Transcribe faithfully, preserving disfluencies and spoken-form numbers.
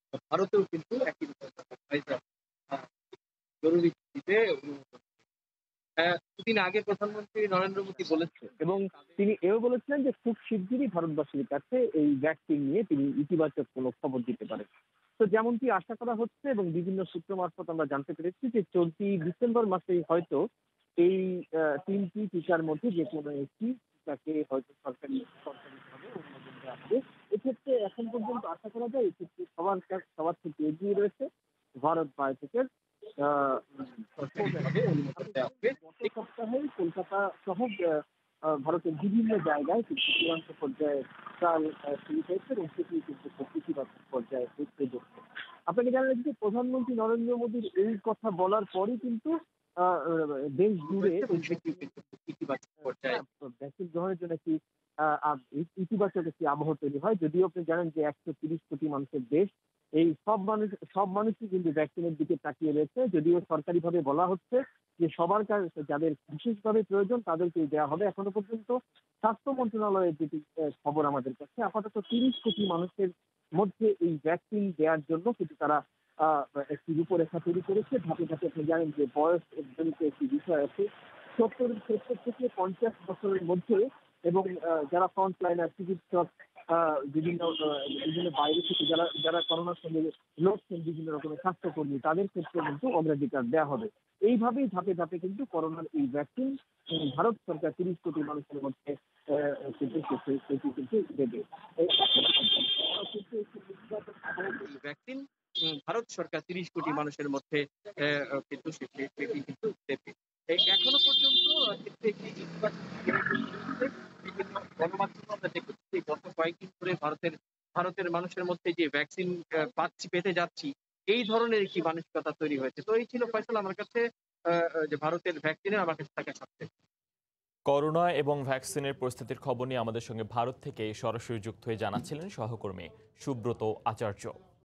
ভারতেও কিন্তু একই বিষয় আ জরুরি ভিত্তিতে অনুমোদন হ্যাঁ, দুদিন আগে প্রধানমন্ত্রী নরেন্দ্র মোদী বলেছেন এবং তিনি এও বলেছিলেন যে খুব শিগগিরই ভারতবাসীর কাছে এই ভ্যাকসিন নিয়ে তিনি ইতিবাচক কোনো খবর দিতে পারেন। তো যেমনটি আশা করা হচ্ছে এবং বিভিন্ন সূত্র মারফত আমরা জানতে পেরেছি যে চলতি ডিসেম্বর মাসেই হয়তো এই আ তিন টি টিকার মধ্যে যেকোনো একটি টিকাকে হয়তো সরকারি সরকারিভাবে অনুমোদন দেওয়া হবে। এক্ষেত্রে এখন পর্যন্ত আশা করা যায় এক্ষেত্রে সবার কা সবার থেকে এগিয়ে রয়েছে ভারত বায়োটেকের আ সরকারিভাবে অনুমোদন দেওয়া হবে। গত সপ্তাহেই কলকাতা সহ আ আ ভারতের বিভিন্ন জায়গায় কিন্তু চূড়ান্ত পর্যায়ে ট্রায়াল আ শুরু হয়েছে এবং সেটি কিন্তু খুব ইতিবাচক পর্যায়ে পৌঁছে যাচ্ছে। আপনাকে জানালেন যে প্রধানমন্ত্রী নরেন্দ্র মোদীর এই কথা বলার পরই কিন্তু আ আ দেশ জুড়ে হয়েছে এবং এই সেটিও কিন্তু খুব ইতিবাচক পর্যায়ে হ্যাঁ, ভ্যাকসিন গ্রহণের জন্য একটি আ আ ইতিবাচক একটি আবহ তৈরি হয়। যদিও আপনি জানেন যে একশো ত্রিশ কোটি মানুষের দেশ। এই সব মানুষ সব মানুষই কিন্তু ভ্যাকসিনের দিকে তাকিয়ে রয়েছে। যদিও সরকারিভাবে বলা হচ্ছে যে সবার কা যাদের বিশেষভাবে প্রয়োজন তাদেরকেই দেওয়া হবে। এখনো পর্যন্ত স্বাস্থ্য মন্ত্রণালয়ের যেটি অ্যা খবর আমাদের কাছে আপাতত ত্রিশ কোটি মানুষের মধ্যে এই ভ্যাকসিন দেওয়ার জন্য কিন্তু তারা আ একটি রূপরেখা তৈরি করেছে। ধাপে, ধাপে আপনি জানেন যে বয়স জনিত একটি বিষয় আছে। সত্তর সত্তর থেকে পঞ্চাশ বছরের মধ্যে এবং আ যারা ফ্রন্ট লাইনার চিকিৎসক আ বিভিন্ন আ বিভিন্ন বাইরে থেকে যারা যারা করোনার সঙ্গে লড়ছেন বিভিন্ন রকমের স্বাস্থ্যকর্মী তাদের ক্ষেত্রে কিন্তু অগ্রাধিকার দেওয়া হবে। এইভাবেই ধাপে, ধাপে কিন্তু করোনার এই ভ্যাকসিন উম ভারত সরকার ত্রিশ কোটি মানুষের মধ্যে অ্যা কিন্তু সেটি সেটি কিন্তু দেবে। এই এই ভ্যাকসিন উম ভারত সরকার ত্রিশ কোটি মানুষের মধ্যে অ্যা কিন্তু সে সে সেটি কিন্তু দেবে। এ এখনো পর্যন্ত আ কিন্তু একটি ইতিবাচক বিভিন্ন গণমাধ্যমে আমরা দেখেছি যে গত কয়েকদিন ধরে ভারতের ভারতের মানুষের মধ্যে যে ভ্যাকসিন অ্যা পাচ্ছি, পেতে যাচ্ছি, এই ধরনের একটি মানসিকতা তৈরি হয়েছে। তো এই ছিল ফয়সাল আমার কাছে আ আ যে ভারতের ভ্যাকসিনের আমার কাছে থাকা সবচেয়ে করোনা এবং ভ্যাকসিনের পরিস্থিতির খবর নিয়ে আমাদের সঙ্গে ভারত থেকে সরাসরি যুক্ত হয়ে জানাচ্ছিলেন সহকর্মী সুব্রত আচার্য।